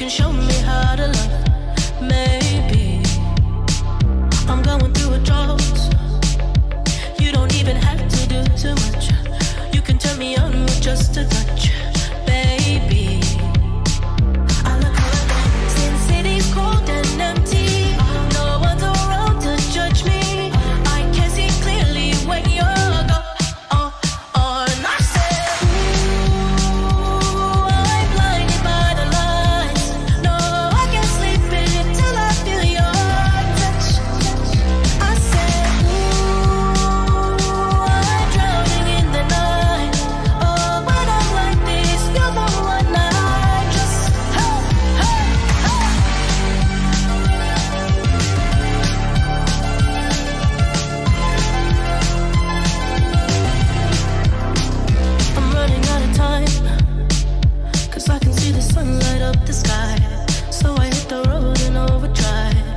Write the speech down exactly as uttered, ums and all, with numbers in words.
can show me how to love. Maybe I'm going through a drought. You don't even have to do too much. You can turn me on with just a touch, baby. I look around, since city's cold and empty, no one's around to judge me. I can see clearly when you're gone. Oh, oh, and I said, ooh, I'm blinded by the lights. No, I can't sleep until I feel your touch. I said, ooh, I'm drowning in the night. Oh, when I'm like this, you're the one I just, hey, hey, hey. I'm running out of time, 'cause I can see the sun light up the sky. So I hit the road in overdrive.